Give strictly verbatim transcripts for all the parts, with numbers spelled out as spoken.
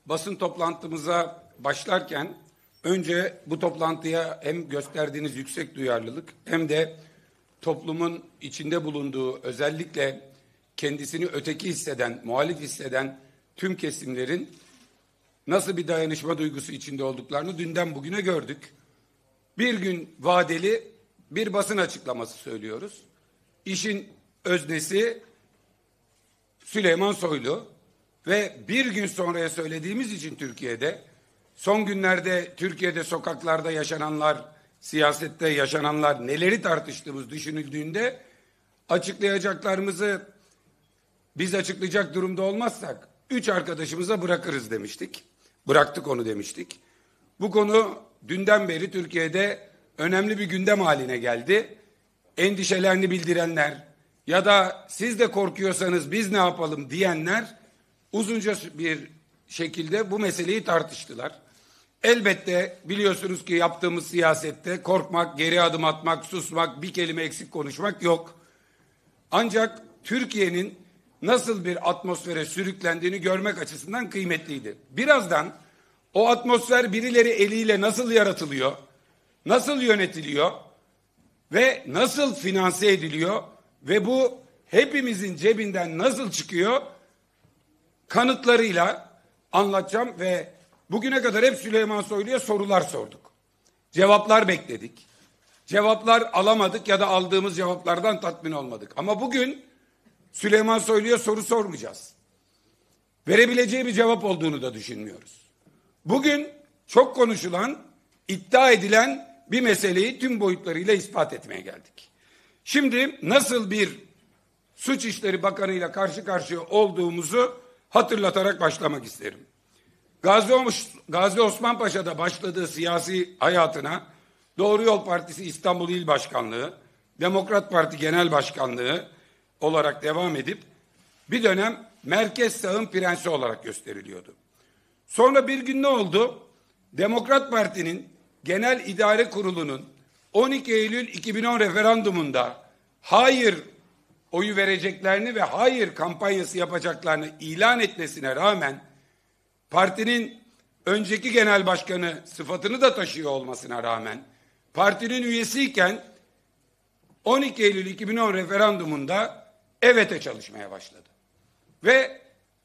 basın toplantımıza başlarken önce bu toplantıya hem gösterdiğiniz yüksek duyarlılık hem de toplumun içinde bulunduğu, özellikle kendisini öteki hisseden, muhalif hisseden tüm kesimlerin nasıl bir dayanışma duygusu içinde olduklarını dünden bugüne gördük. Bir gün vadeli bir basın açıklaması söylüyoruz. İşin öznesi Süleyman Soylu ve bir gün sonraya söylediğimiz için Türkiye'de, son günlerde Türkiye'de sokaklarda yaşananlar, siyasette yaşananlar, neleri tartıştığımız düşünüldüğünde açıklayacaklarımızı biz açıklayacak durumda olmazsak üç arkadaşımıza bırakırız demiştik. Bıraktık onu demiştik. Bu konu dünden beri Türkiye'de önemli bir gündem haline geldi. Endişelerini bildirenler ya da siz de korkuyorsanız biz ne yapalım diyenler uzunca bir şekilde bu meseleyi tartıştılar. Elbette biliyorsunuz ki yaptığımız siyasette korkmak, geri adım atmak, susmak, bir kelime eksik konuşmak yok. Ancak Türkiye'nin nasıl bir atmosfere sürüklendiğini görmek açısından kıymetliydi. Birazdan o atmosfer birileri eliyle nasıl yaratılıyor, nasıl yönetiliyor ve nasıl finanse ediliyor ve bu hepimizin cebinden nasıl çıkıyor kanıtlarıyla anlatacağım ve bugüne kadar hep Süleyman Soylu'ya sorular sorduk. Cevaplar bekledik. Cevaplar alamadık ya da aldığımız cevaplardan tatmin olmadık. Ama bugün Süleyman Soylu'ya soru sormayacağız. Verebileceği bir cevap olduğunu da düşünmüyoruz. Bugün çok konuşulan, iddia edilen bir meseleyi tüm boyutlarıyla ispat etmeye geldik. Şimdi nasıl bir Suç İşleri Bakanı ile karşı karşıya olduğumuzu hatırlatarak başlamak isterim. Gazi, Gazi Osman Paşa'da başladığı siyasi hayatına Doğru Yol Partisi İstanbul İl Başkanlığı, Demokrat Parti Genel Başkanlığı olarak devam edip bir dönem merkez sağın prensi olarak gösteriliyordu. Sonra bir gün ne oldu? Demokrat Parti'nin Genel İdare Kurulu'nun on iki Eylül iki bin on referandumunda hayır oyu vereceklerini ve hayır kampanyası yapacaklarını ilan etmesine rağmen partinin önceki genel başkanı sıfatını da taşıyor olmasına rağmen partinin üyesiyken on iki Eylül iki bin on referandumunda evet'e çalışmaya başladı. Ve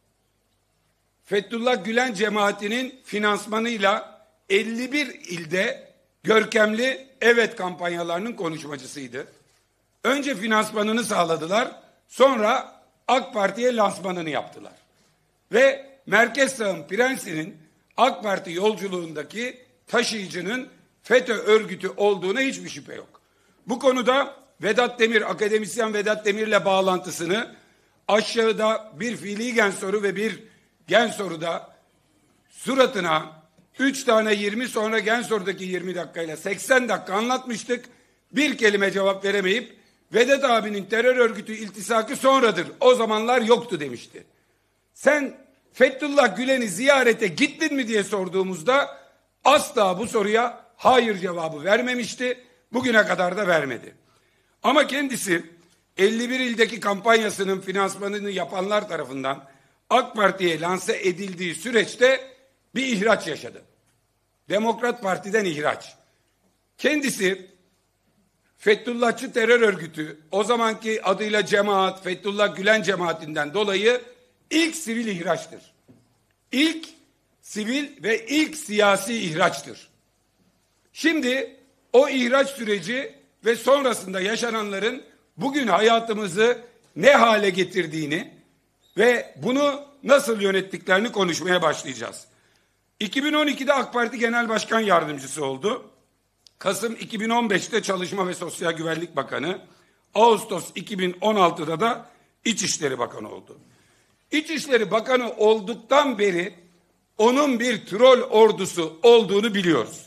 Fethullah Gülen cemaatinin finansmanıyla elli bir ilde görkemli evet kampanyalarının konuşmacısıydı. Önce finansmanını sağladılar, sonra AK Parti'ye lansmanını yaptılar. Ve merkez sağın prensinin AK Parti yolculuğundaki taşıyıcının FETÖ örgütü olduğuna hiçbir şüphe yok. Bu konuda Vedat Demir, akademisyen Vedat Demir'le bağlantısını aşağıda bir fiili gen soru ve bir gen soruda suratına üç tane yirmi sonra gen sorudaki yirmi dakikayla seksen dakika anlatmıştık. Bir kelime cevap veremeyip Vedat abinin terör örgütü iltisakı sonradır, o zamanlar yoktu demişti. Sen Fethullah Gülen'i ziyarete gittin mi diye sorduğumuzda asla bu soruya hayır cevabı vermemişti. Bugüne kadar da vermedi. Ama kendisi elli bir ildeki kampanyasının finansmanını yapanlar tarafından AK Parti'ye lanse edildiği süreçte bir ihraç yaşadı. Demokrat Parti'den ihraç. Kendisi Fethullahçı terör örgütü, o zamanki adıyla cemaat, Fethullah Gülen cemaatinden dolayı ilk sivil ihraçtır. İlk sivil ve ilk siyasi ihraçtır. Şimdi o ihraç süreci ve sonrasında yaşananların bugün hayatımızı ne hale getirdiğini ve bunu nasıl yönettiklerini konuşmaya başlayacağız. iki bin on ikide AK Parti Genel Başkan Yardımcısı oldu. Kasım iki bin on beşte Çalışma ve Sosyal Güvenlik Bakanı, Ağustos iki bin on altıda da İçişleri Bakanı oldu. İçişleri Bakanı olduktan beri onun bir troll ordusu olduğunu biliyoruz.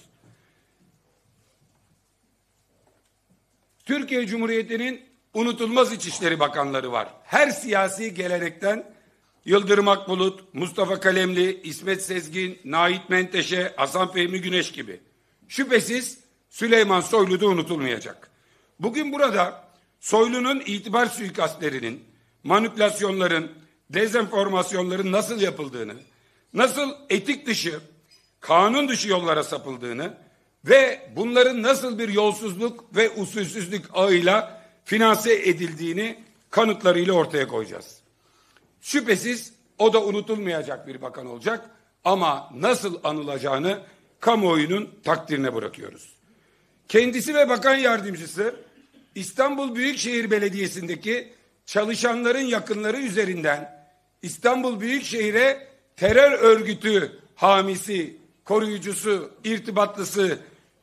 Türkiye Cumhuriyeti'nin unutulmaz İçişleri Bakanları var. Her siyasi gelenekten Yıldırım Akbulut, Mustafa Kalemli, İsmet Sezgin, Nait Menteşe, Hasan Fehmi Güneş gibi. Şüphesiz Süleyman Soylu da unutulmayacak. Bugün burada Soylu'nun itibar suikastlerinin, manipülasyonların, dezenformasyonların nasıl yapıldığını, nasıl etik dışı, kanun dışı yollara sapıldığını ve bunların nasıl bir yolsuzluk ve usulsüzlük ağıyla finanse edildiğini kanıtlarıyla ortaya koyacağız. Şüphesiz o da unutulmayacak bir bakan olacak ama nasıl anılacağını kamuoyunun takdirine bırakıyoruz. Kendisi ve bakan yardımcısı İstanbul Büyükşehir Belediyesi'ndeki çalışanların yakınları üzerinden İstanbul Büyükşehir'e terör örgütü hamisi, koruyucusu, irtibatlısı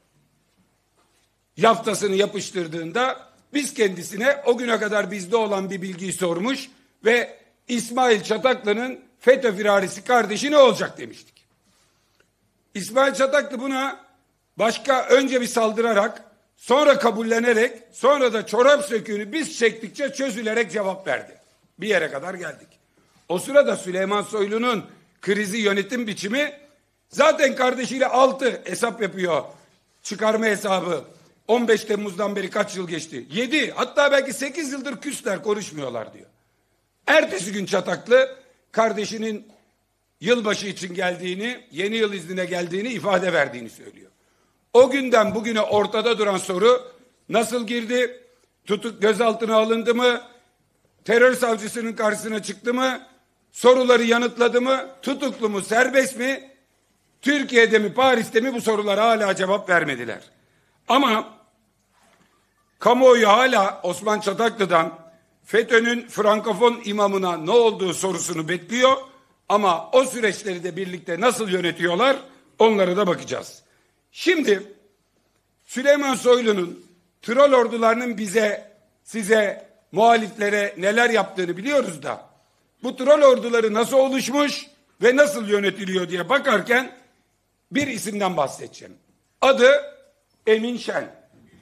yaftasını yapıştırdığında biz kendisine o güne kadar bizde olan bir bilgiyi sormuş ve İsmail Çataklı'nın FETÖ firarisi kardeşi ne olacak demiştik. İsmail Çataklı buna başka önce bir saldırarak, sonra kabullenerek, sonra da çorap söküğünü biz çektikçe çözülerek cevap verdi. Bir yere kadar geldik. O sırada Süleyman Soylu'nun krizi yönetim biçimi zaten kardeşiyle altı hesap yapıyor. Çıkarma hesabı. on beş Temmuz'dan beri kaç yıl geçti? yedi, hatta belki sekiz yıldır küsler, konuşmuyorlar diyor. Ertesi gün Çataklı kardeşinin yılbaşı için geldiğini, yeni yıl iznine geldiğini ifade verdiğini söylüyor. O günden bugüne ortada duran soru nasıl girdi? Tutuk gözaltına alındı mı? Terör savcısının karşısına çıktı mı? Soruları yanıtladı mı? Tutuklu mu? Serbest mi? Türkiye'de mi? Paris'te mi? Bu sorulara hala cevap vermediler. Ama kamuoyu hala Osman Çataklı'dan FETÖ'nün Frankofon imamına ne olduğu sorusunu bekliyor. Ama o süreçleri de birlikte nasıl yönetiyorlar onlara da bakacağız. Şimdi Süleyman Soylu'nun troll ordularının bize, size, muhaliflere neler yaptığını biliyoruz da bu troll orduları nasıl oluşmuş ve nasıl yönetiliyor diye bakarken bir isimden bahsedeceğim. Adı Emin Şen.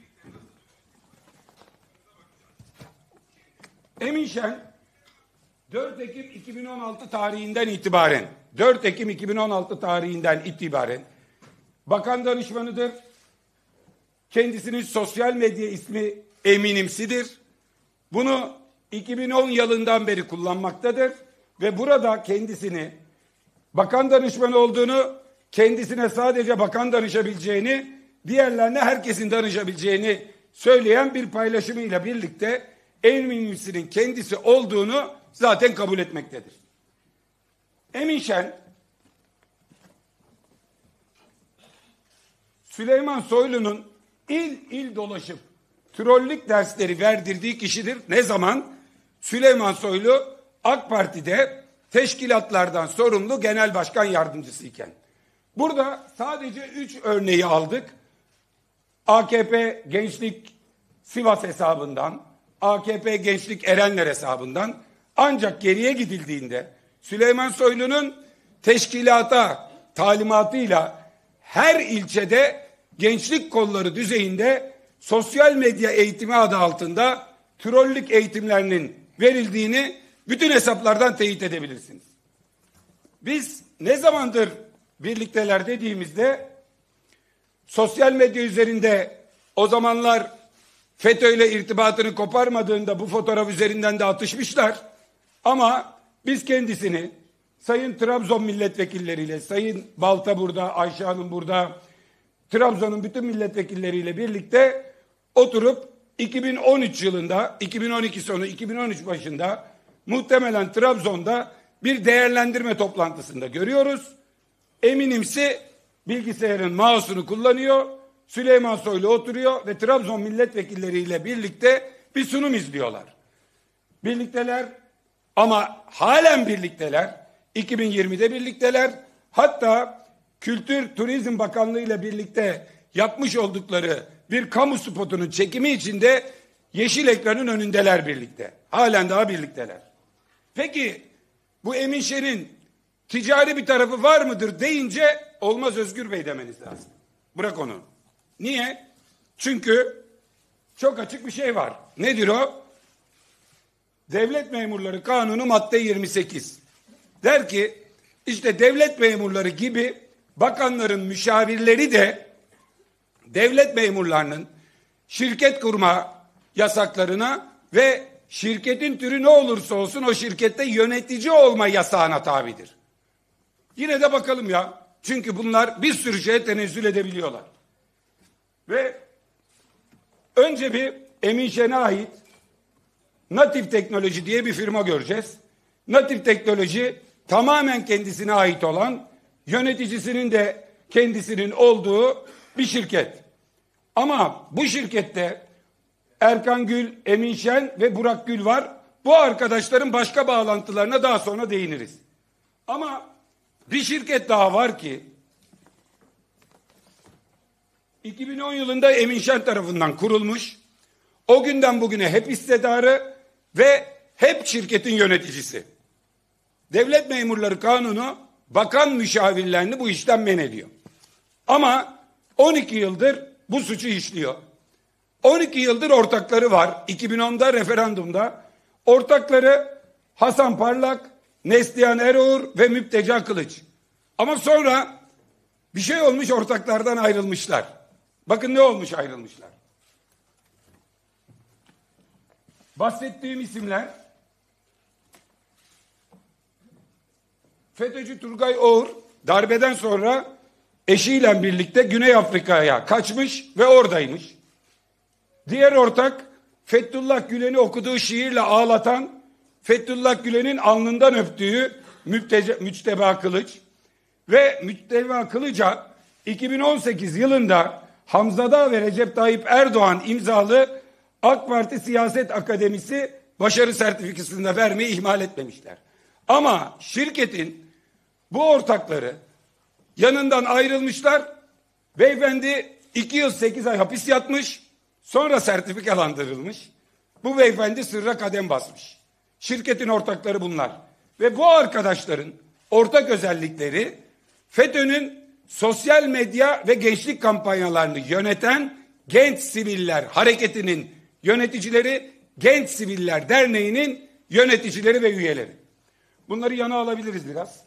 Emin Şen dört Ekim iki bin on altı tarihinden itibaren dört Ekim iki bin on altı tarihinden itibaren bakan danışmanıdır. Kendisinin sosyal medya ismi Eminimsi'dir. Bunu iki bin on yılından beri kullanmaktadır ve burada kendisini bakan danışmanı olduğunu, kendisine sadece bakan danışabileceğini, diğerlerine herkesin danışabileceğini söyleyen bir paylaşımıyla birlikte Eminimsi'nin kendisi olduğunu zaten kabul etmektedir. Emin Şen, Süleyman Soylu'nun il il dolaşıp trollük dersleri verdirdiği kişidir. Ne zaman? Süleyman Soylu AK Parti'de teşkilatlardan sorumlu genel başkan yardımcısıyken. Burada sadece üç örneği aldık. A K P Gençlik Sivas hesabından, A K P Gençlik Erenler hesabından, ancak geriye gidildiğinde Süleyman Soylu'nun teşkilata talimatıyla her ilçede gençlik kolları düzeyinde sosyal medya eğitimi adı altında trollük eğitimlerinin verildiğini bütün hesaplardan teyit edebilirsiniz. Biz ne zamandır birlikteler dediğimizde sosyal medya üzerinde o zamanlar FETÖ ile irtibatını koparmadığında bu fotoğraf üzerinden de atışmışlar. Ama biz kendisini Sayın Trabzon milletvekilleriyle, Sayın Balta burada, Ayşe Hanım burada, Trabzon'un bütün milletvekilleriyle birlikte oturup iki bin on üç yılında, iki bin on iki sonu, iki bin on üç başında muhtemelen Trabzon'da bir değerlendirme toplantısında görüyoruz. Eminimsi bilgisayarın mouse'unu kullanıyor, Süleyman Soylu oturuyor ve Trabzon milletvekilleriyle birlikte bir sunum izliyorlar. Birlikteler ama halen birlikteler. iki bin yirmide birlikteler. Hatta Kültür Turizm Bakanlığı ile birlikte yapmış oldukları bir kamu spotunun çekimi içinde yeşil ekranın önündeler birlikte. Halen daha birlikteler. Peki bu Emin Şen'in ticari bir tarafı var mıdır deyince olmaz Özgür Bey demeniz lazım. Bırak onu. Niye? Çünkü çok açık bir şey var. Nedir o? Devlet Memurları Kanunu madde yirmi sekiz. Der ki işte devlet memurları gibi bakanların müşavirleri de devlet memurlarının şirket kurma yasaklarına ve şirketin türü ne olursa olsun o şirkette yönetici olma yasağına tabidir. Yine de bakalım ya. Çünkü bunlar bir sürü şeye tenezzül edebiliyorlar. Ve önce bir Emin Şen'e ait Natif Teknoloji diye bir firma göreceğiz. Natif Teknoloji tamamen kendisine ait olan, yöneticisinin de kendisinin olduğu bir şirket. Ama bu şirkette Erkan Gül, Emin Şen ve Burak Gül var. Bu arkadaşların başka bağlantılarına daha sonra değiniriz. Ama bir şirket daha var ki iki bin on yılında Emin Şen tarafından kurulmuş. O günden bugüne hep hissedarı ve hep şirketin yöneticisi. Devlet Memurları Kanunu bakan müşavirlerini bu işten men ediyor. Ama on iki yıldır bu suçu işliyor. on iki yıldır ortakları var. iki bin onda referandumda ortakları Hasan Parlak, Neslihan Eroğur ve Müpteca Kılıç. Ama sonra bir şey olmuş, ortaklardan ayrılmışlar. Bakın ne olmuş ayrılmışlar. Bahsettiğim isimler FETÖ'cü Turgay Oğur darbeden sonra eşiyle birlikte Güney Afrika'ya kaçmış ve oradaymış. Diğer ortak Fethullah Gülen'i okuduğu şiirle ağlatan, Fethullah Gülen'in alnından öptüğü Müptece, Müçteba Kılıç ve Müçteba Kılıç'a iki bin on sekiz yılında Hamza Dağ ve Recep Tayyip Erdoğan imzalı AK Parti Siyaset Akademisi başarı sertifikasını da vermeyi ihmal etmemişler. Ama şirketin bu ortakları yanından ayrılmışlar. Beyefendi iki yıl sekiz ay hapis yatmış. Sonra sertifikalandırılmış. Bu beyefendi sırra kadem basmış. Şirketin ortakları bunlar. Ve bu arkadaşların ortak özellikleri FETÖ'nün sosyal medya ve gençlik kampanyalarını yöneten Genç Siviller Hareketi'nin yöneticileri, Genç Siviller Derneği'nin yöneticileri ve üyeleri. Bunları yana alabiliriz biraz.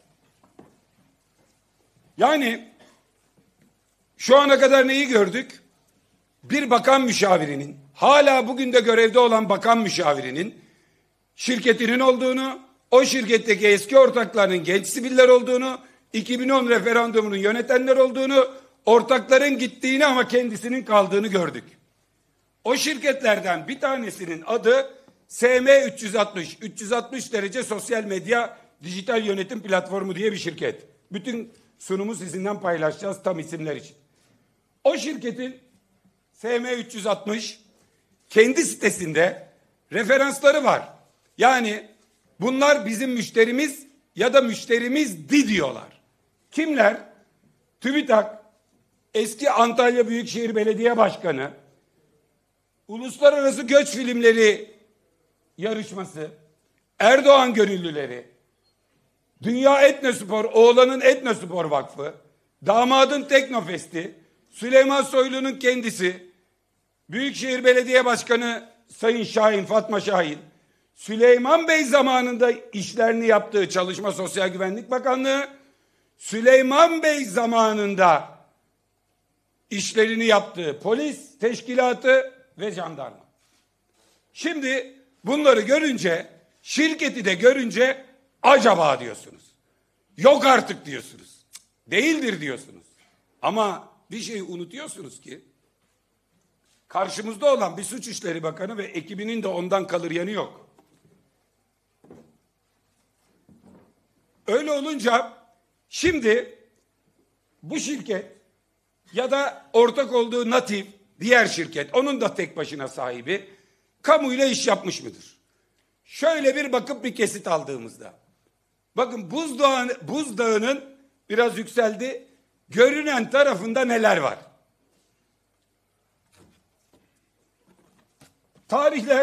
Yani şu ana kadar neyi gördük? Bir bakan müşavirinin, hala bugün de görevde olan bakan müşavirinin şirketinin olduğunu, o şirketteki eski ortaklarının genç siviller olduğunu, iki bin on referandumunun yönetenler olduğunu, ortakların gittiğini ama kendisinin kaldığını gördük. O şirketlerden bir tanesinin adı S M üç yüz altmış, üç yüz altmış derece sosyal medya dijital yönetim platformu diye bir şirket. Bütün sunumu sizinden paylaşacağız tam isimler için. O şirketin S M üç yüz altmış kendi sitesinde referansları var. Yani bunlar bizim müşterimiz ya da müşterimizdi diyorlar. Kimler? TÜBİTAK, eski Antalya Büyükşehir Belediye Başkanı, Uluslararası Göç Filmleri Yarışması, Erdoğan Gönüllüleri, Dünya Etnospor, Oğlan'ın Etnospor Vakfı, Damadın Teknofesti, Süleyman Soylu'nun kendisi, Büyükşehir Belediye Başkanı Sayın Şahin, Fatma Şahin, Süleyman Bey zamanında işlerini yaptığı Çalışma Sosyal Güvenlik Bakanlığı, Süleyman Bey zamanında işlerini yaptığı polis teşkilatı ve jandarma. Şimdi bunları görünce, şirketi de görünce acaba diyorsunuz. Yok artık diyorsunuz. Değildir diyorsunuz. Ama bir şeyi unutuyorsunuz ki karşımızda olan bir Suç İşleri Bakanı ve ekibinin de ondan kalır yanı yok. Öyle olunca şimdi bu şirket ya da ortak olduğu Natif, diğer şirket, onun da tek başına sahibi, kamuyla iş yapmış mıdır? Şöyle bir bakıp bir kesit aldığımızda, bakın buzdağın, buzdağının biraz yükseldi, görünen tarafında neler var? Tarihler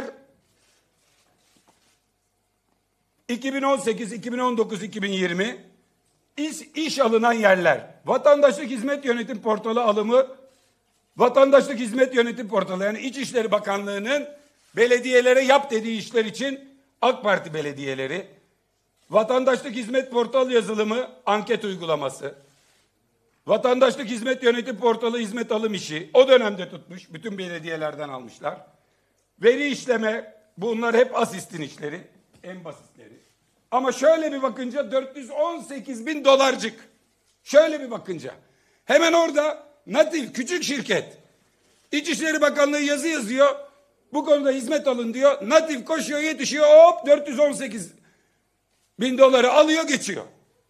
iki bin on sekiz, iki bin on dokuz, iki bin yirmi iş, iş alınan yerler. Vatandaşlık Hizmet Yönetim Portalı alımı, Vatandaşlık Hizmet Yönetim Portalı yani İçişleri Bakanlığı'nın belediyelere yap dediği işler için AK Parti belediyeleri, Vatandaşlık Hizmet Portalı yazılımı anket uygulaması, Vatandaşlık Hizmet Yönetim Portalı hizmet alım işi o dönemde tutmuş, bütün belediyelerden almışlar. Veri işleme, bunlar hep asistin işleri, en basitleri. Ama şöyle bir bakınca dört yüz on sekiz bin dolarcık. Şöyle bir bakınca. Hemen orada Natif küçük şirket. İçişleri Bakanlığı yazı yazıyor. Bu konuda hizmet alın diyor. Natif koşuyor yetişiyor, hop dört yüz on sekiz bin doları alıyor geçiyor.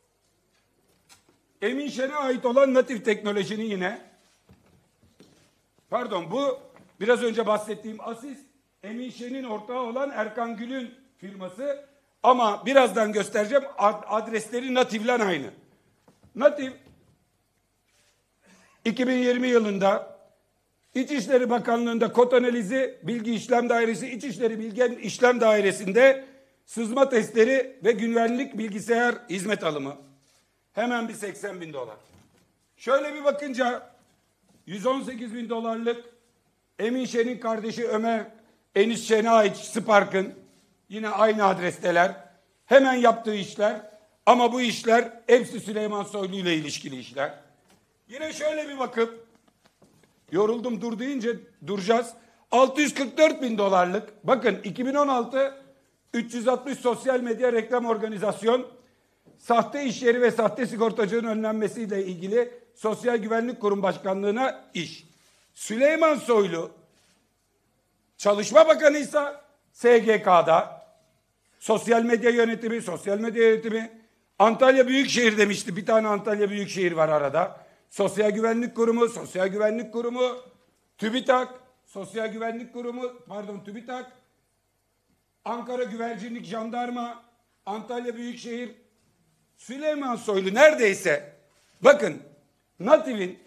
Emin Şen'e ait olan Natif Teknoloji'nin yine, pardon bu biraz önce bahsettiğim Asis, Emin Şen'in ortağı olan Erkan Gül'ün firması ama birazdan göstereceğim adresleri Natif'le aynı. Natif iki bin yirmi yılında İçişleri Bakanlığı'nda kod analizi bilgi işlem dairesi İçişleri Bilgi İşlem Dairesi'nde sızma testleri ve güvenlik bilgisayar hizmet alımı. Hemen bir seksen bin dolar. Şöyle bir bakınca yüz on sekiz bin dolarlık Emin Şen'in kardeşi Ömer Enis Şen'e ait Spark'ın yine aynı adresteler. Hemen yaptığı işler ama bu işler hepsi Süleyman Soylu ile ilişkili işler. Yine şöyle bir bakıp yoruldum dur deyince duracağız. altı yüz kırk dört bin dolarlık bakın iki bin on altı üç yüz altmış sosyal medya reklam organizasyon sahte iş yeri ve sahte sigortacının önlenmesiyle ilgili Sosyal Güvenlik Kurum Başkanlığı'na iş. Süleyman Soylu Çalışma Bakanıysa S G K'da sosyal medya yönetimi, sosyal medya yönetimi Antalya Büyükşehir demişti. Bir tane Antalya Büyükşehir var arada. Sosyal Güvenlik Kurumu, Sosyal Güvenlik Kurumu, TÜBİTAK, Sosyal Güvenlik Kurumu, pardon TÜBİTAK, Ankara Güvercinlik Jandarma, Antalya Büyükşehir, Süleyman Soylu neredeyse bakın Natif'in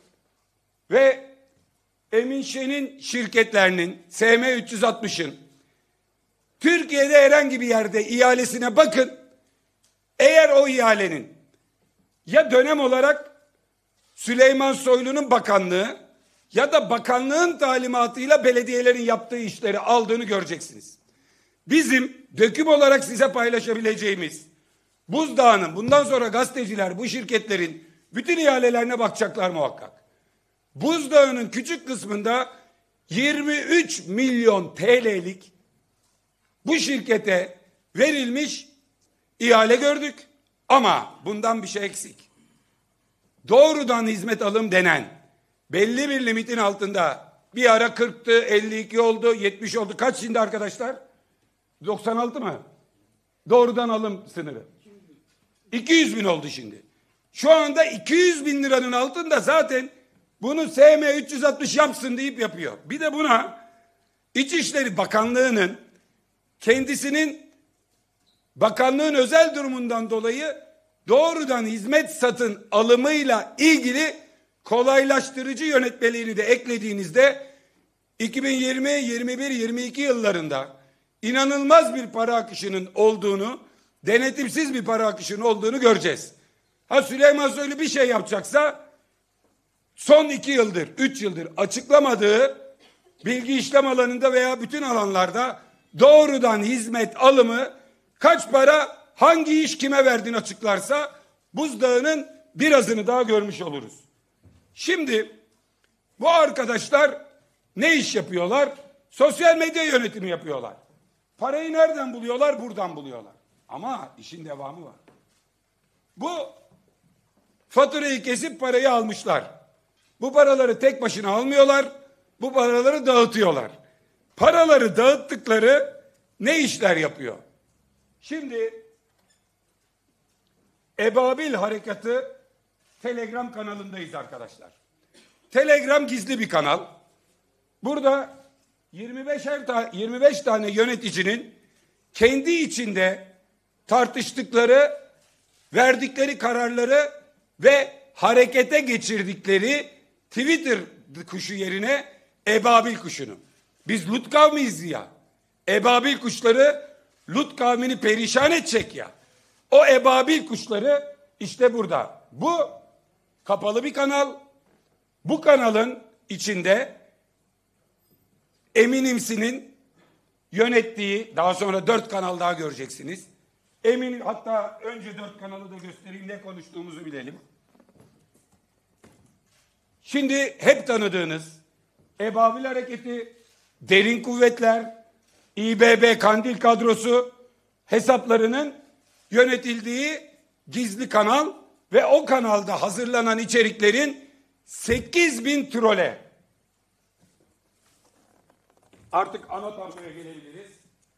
ve Emin Şen'in şirketlerinin S M üç yüz altmışın Türkiye'de herhangi bir yerde ihalesine bakın. Eğer o ihalenin ya dönem olarak Süleyman Soylu'nun bakanlığı ya da bakanlığın talimatıyla belediyelerin yaptığı işleri aldığını göreceksiniz. Bizim döküm olarak size paylaşabileceğimiz buzdağının bundan sonra gazeteciler bu şirketlerin bütün ihalelerine bakacaklar muhakkak. Buzdağının küçük kısmında yirmi üç milyon T L'lik bu şirkete verilmiş ihale gördük ama bundan bir şey eksik. Doğrudan hizmet alım denen belli bir limitin altında bir ara kırktı, elli iki oldu, yetmiş oldu. Kaç şimdi arkadaşlar? doksan altı mı? Doğrudan alım sınırı. iki yüz bin oldu şimdi. Şu anda iki yüz bin liranın altında zaten bunu S M üç yüz altmış yapsın deyip yapıyor. Bir de buna İçişleri Bakanlığı'nın kendisinin bakanlığın özel durumundan dolayı doğrudan hizmet satın alımıyla ilgili kolaylaştırıcı yönetmeliğini de eklediğinizde iki bin yirmi, yirmi bir, yirmi iki yıllarında inanılmaz bir para akışının olduğunu, denetimsiz bir para akışının olduğunu göreceğiz. Ha Süleyman Soylu bir şey yapacaksa son iki yıldır, üç yıldır açıklamadığı bilgi işlem alanında veya bütün alanlarda doğrudan hizmet alımı kaç para, hangi iş kime verdiğini açıklarsa buzdağının birazını daha görmüş oluruz. Şimdi bu arkadaşlar ne iş yapıyorlar? Sosyal medya yönetimi yapıyorlar. Parayı nereden buluyorlar? Buradan buluyorlar. Ama işin devamı var. Bu faturayı kesip parayı almışlar. Bu paraları tek başına almıyorlar. Bu paraları dağıtıyorlar. Paraları dağıttıkları ne işler yapıyor? Şimdi Ebabil Harekatı Telegram kanalındayız arkadaşlar. Telegram gizli bir kanal. Burada yirmi beşer ta yirmi beş tane yöneticinin kendi içinde tartıştıkları, verdikleri kararları ve harekete geçirdikleri Twitter kuşu yerine Ebabil kuşunu. Biz Lut kavmiyiz ya. Ebabil kuşları Lut kavmini perişan edecek ya. O Ebabil kuşları işte burada. Bu kapalı bir kanal. Bu kanalın içinde Eminimsi'nin yönettiği, daha sonra dört kanal daha göreceksiniz. Emin, hatta önce dört kanalı da göstereyim, ne konuştuğumuzu bilelim. Şimdi hep tanıdığınız Ebabil Hareketi, Derin Kuvvetler, İ B B Kandil kadrosu hesaplarının yönetildiği gizli kanal ve o kanalda hazırlanan içeriklerin sekiz bin trole. Artık ana tabloya gelebiliriz.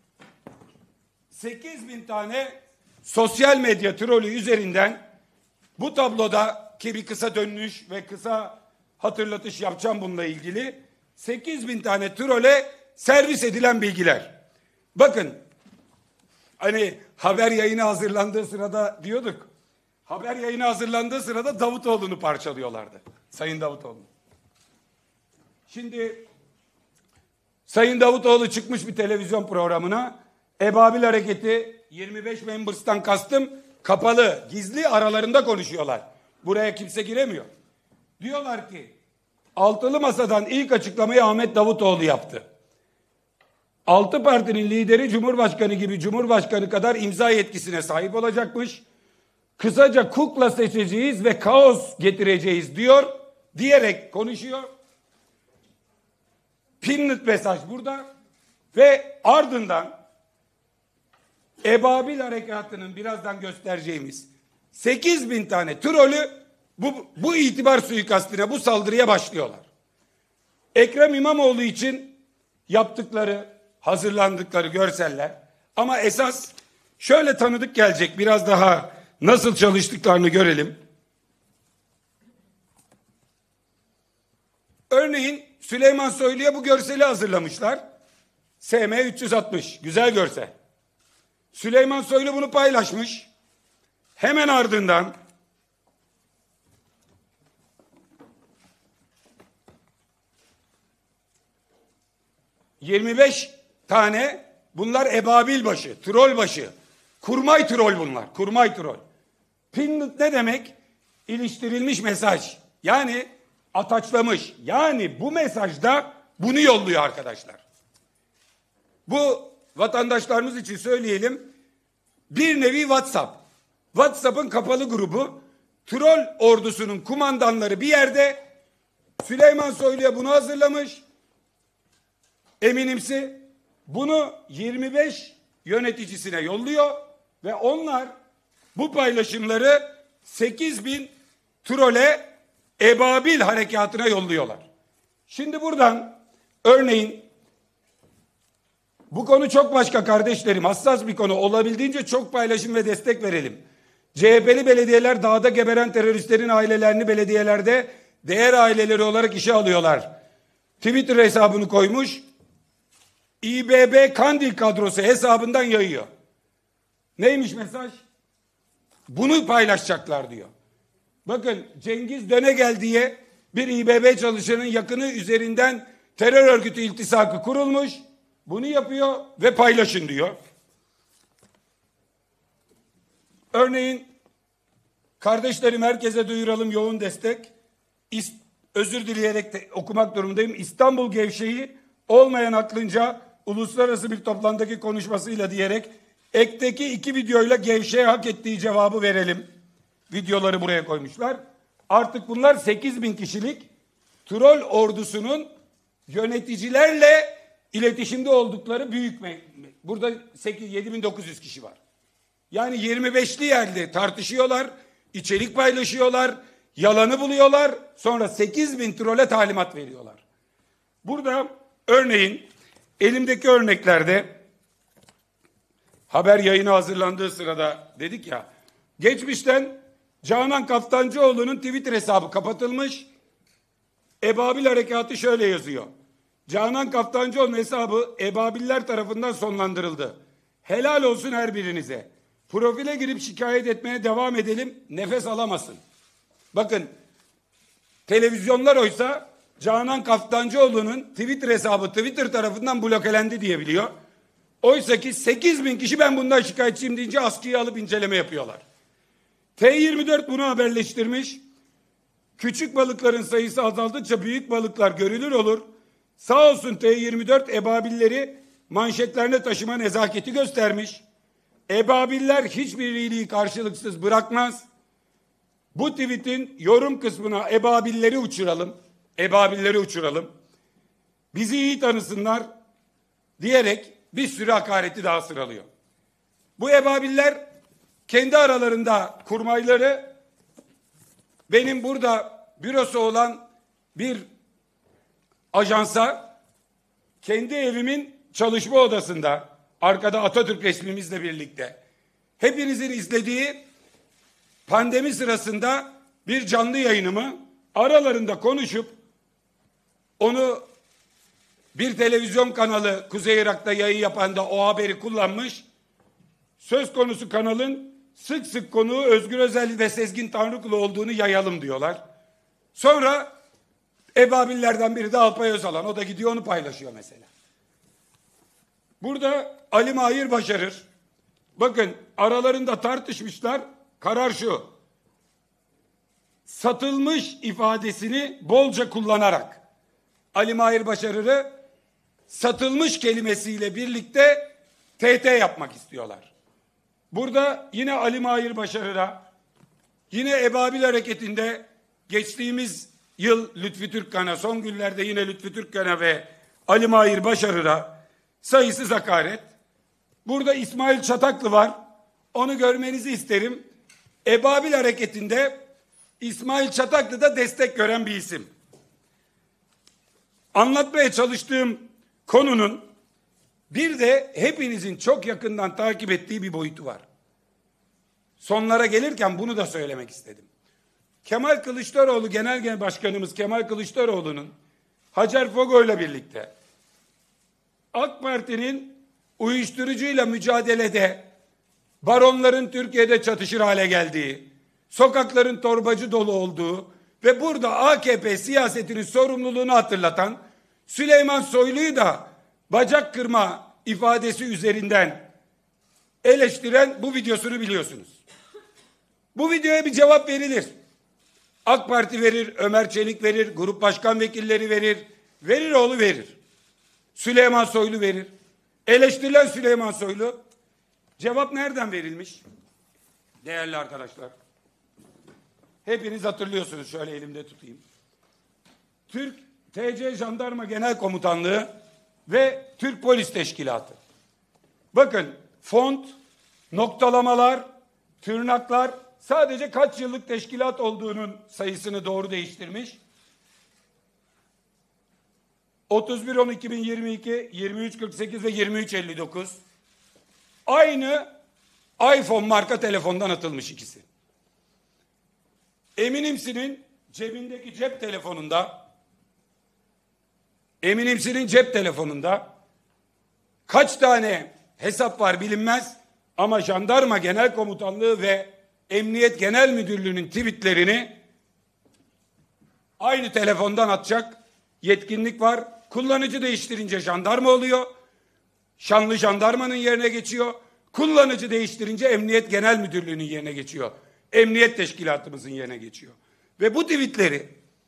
sekiz bin tane sosyal medya trolü üzerinden bu tabloda ki bir kısa dönüş ve kısa hatırlatış yapacağım bununla ilgili. sekiz bin tane trole servis edilen bilgiler. Bakın hani haber yayını hazırlandığı sırada diyorduk. Haber yayını hazırlandığı sırada Davutoğlu'nu parçalıyorlardı. Sayın Davutoğlu. Şimdi Sayın Davutoğlu çıkmış bir televizyon programına. Ebabil Hareketi yirmi beş members'tan kastım kapalı, gizli aralarında konuşuyorlar. Buraya kimse giremiyor. Diyorlar ki altılı masadan ilk açıklamayı Ahmet Davutoğlu yaptı. Altı partinin lideri Cumhurbaşkanı gibi Cumhurbaşkanı kadar imza yetkisine sahip olacakmış. Kısaca kukla seçeceğiz ve kaos getireceğiz diyor, diyerek konuşuyor. Pinned mesaj burada ve ardından Ebabil Harekatı'nın birazdan göstereceğimiz sekiz bin tane trolü bu, bu itibar suikastine, bu saldırıya başlıyorlar. Ekrem İmamoğlu için yaptıkları, hazırlandıkları görseller ama esas şöyle tanıdık gelecek, biraz daha nasıl çalıştıklarını görelim. Örneğin Süleyman Soylu'ya bu görseli hazırlamışlar. S M üç yüz altmış. Güzel görsel. Süleyman Soylu bunu paylaşmış. Hemen ardından yirmi beş tane bunlar ebabil başı, troll başı. Kurmay troll bunlar. Kurmay troll. Pinned ne demek? İliştirilmiş mesaj. Yani ataçlamış. Yani bu mesajda bunu yolluyor arkadaşlar. Bu vatandaşlarımız için söyleyelim. Bir nevi WhatsApp. WhatsApp'ın kapalı grubu. Troll ordusunun kumandanları bir yerde. Süleyman Soylu'ya bunu hazırlamış. Eminimsi. Bunu yirmi beş yöneticisine yolluyor. Ve onlar bu paylaşımları sekiz bin trole Ebabil Harekatı'na yolluyorlar. Şimdi buradan örneğin bu konu çok başka kardeşlerim, hassas bir konu, olabildiğince çok paylaşım ve destek verelim. C H P'li belediyeler dağda geberen teröristlerin ailelerini belediyelerde değer aileleri olarak işe alıyorlar. Twitter hesabını koymuş. İ B B Kandil kadrosu hesabından yayıyor. Neymiş mesaj? Bunu paylaşacaklar diyor. Bakın Cengiz Dönegel diye bir İ B B çalışanının yakını üzerinden terör örgütü iltisakı kurulmuş. Bunu yapıyor ve paylaşın diyor. Örneğin kardeşlerim herkese duyuralım yoğun destek. İst, özür dileyerek de okumak durumundayım. İstanbul gevşeği olmayan aklınca uluslararası bir toplantıdaki konuşmasıyla diyerek ekteki iki videoyla gevşeye hak ettiği cevabı verelim. Videoları buraya koymuşlar. Artık bunlar sekiz bin kişilik troll ordusunun yöneticilerle iletişimde oldukları büyük me- burada yedi bin dokuz yüz kişi var. Yani yirmi beşli yerde tartışıyorlar, içerik paylaşıyorlar, yalanı buluyorlar, sonra sekiz bin trolle talimat veriyorlar. Burada örneğin elimdeki örneklerde haber yayını hazırlandığı sırada dedik ya, geçmişten Canan Kaftancıoğlu'nun Twitter hesabı kapatılmış. Ebabil Harekatı şöyle yazıyor. Canan Kaftancıoğlu'nun hesabı Ebabiller tarafından sonlandırıldı. Helal olsun her birinize. Profile girip şikayet etmeye devam edelim. Nefes alamasın. Bakın televizyonlar oysa Canan Kaftancıoğlu'nun Twitter hesabı Twitter tarafından blokelendi diye biliyor. Oysa ki sekiz bin kişi ben bundan şikayetçiyim deyince askıya alıp inceleme yapıyorlar. T yirmi dört bunu haberleştirmiş. Küçük balıkların sayısı azaldıkça büyük balıklar görülür olur. Sağ olsun T yirmi dört ebabilleri manşetlerine taşıma nezaketi göstermiş. Ebabiller hiçbir iyiliği karşılıksız bırakmaz. Bu tweetin yorum kısmına ebabilleri uçuralım. Ebabilleri uçuralım. Bizi iyi tanısınlar diyerek bir sürü hakareti daha sıralıyor. Bu ebabiller kendi aralarında kurmayları, benim burada bürosu olan bir ajansa kendi evimin çalışma odasında, arkada Atatürk resmimizle birlikte, hepinizin izlediği pandemi sırasında bir canlı yayınımı aralarında konuşup onu bir televizyon kanalı Kuzey Irak'ta yayın yapan da o haberi kullanmış. Söz konusu kanalın sık sık konuğu Özgür Özel ve Sezgin Tanrıkulu olduğunu yayalım diyorlar. Sonra ebabillerden biri de Alpay Özalan. O da gidiyor onu paylaşıyor mesela. Burada Ali Mahir Başarır. Bakın aralarında tartışmışlar. Karar şu: satılmış ifadesini bolca kullanarak Ali Mahir Başarır'ı satılmış kelimesiyle birlikte T T yapmak istiyorlar. Burada yine Ali Mahir Başarır'a, yine Ebabil Hareketi'nde geçtiğimiz yıl Lütfü Türkkan'a, son günlerde yine Lütfü Türkkan'a ve Ali Mahir Başarır'a sayısız hakaret. Burada İsmail Çataklı var. Onu görmenizi isterim. Ebabil Hareketi'nde İsmail Çataklı da destek gören bir isim. Anlatmaya çalıştığım konunun bir de hepinizin çok yakından takip ettiği bir boyutu var. Sonlara gelirken bunu da söylemek istedim. Kemal Kılıçdaroğlu, Genel Başkanımız Kemal Kılıçdaroğlu'nun Hacer Fogo'yla birlikte AK Parti'nin uyuşturucuyla mücadelede baronların Türkiye'de çatışır hale geldiği, sokakların torbacı dolu olduğu ve burada A K P siyasetinin sorumluluğunu hatırlatan Süleyman Soylu'yu da bacak kırma ifadesi üzerinden eleştiren bu videosunu biliyorsunuz. Bu videoya bir cevap verilir. AK Parti verir, Ömer Çelik verir, grup başkan vekilleri verir, Veriroğlu verir. Süleyman Soylu verir. Eleştirilen Süleyman Soylu. Cevap nereden verilmiş? Değerli arkadaşlar, hepiniz hatırlıyorsunuz, şöyle elimde tutayım. Türk T C Jandarma Genel Komutanlığı ve Türk Polis Teşkilatı. Bakın font, noktalamalar, tırnaklar sadece kaç yıllık teşkilat olduğunun sayısını doğru değiştirmiş. otuz bir on iki bin yirmi iki, yirmi üç kırk sekiz ve yirmi üç elli dokuz. Aynı iPhone marka telefondan atılmış ikisi. Eminimsi'nin cebindeki cep telefonunda Eminimsi'nin cep telefonunda kaç tane hesap var bilinmez ama Jandarma Genel Komutanlığı ve Emniyet Genel Müdürlüğü'nün tweetlerini aynı telefondan atacak yetkinlik var. Kullanıcı değiştirince jandarma oluyor. Şanlı jandarmanın yerine geçiyor. Kullanıcı değiştirince Emniyet Genel Müdürlüğü'nün yerine geçiyor. Emniyet Teşkilatımızın yerine geçiyor. Ve bu tweetleri